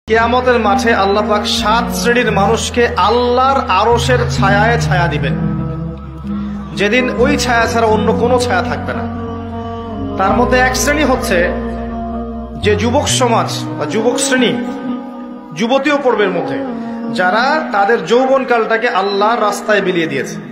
কিয়ামতের মাঠে আল্লাহ পাক 7 শ্রেণীর মানুষকে আল্লাহর আরশের ছায়ায় ছায়া দিবেন, যেদিন ওই ছায়া ছাড়া অন্য কোনো ছায়া থাকবে না। তার মধ্যে এক শ্রেণী হচ্ছে যে যুবক সমাজ বা যুবক শ্রেণী, যুবতীও পড়বে এর মধ্যে, যারা তাদের যৌবনকালটাকে আল্লাহর রাস্তায় বিলিয়ে দিয়েছে।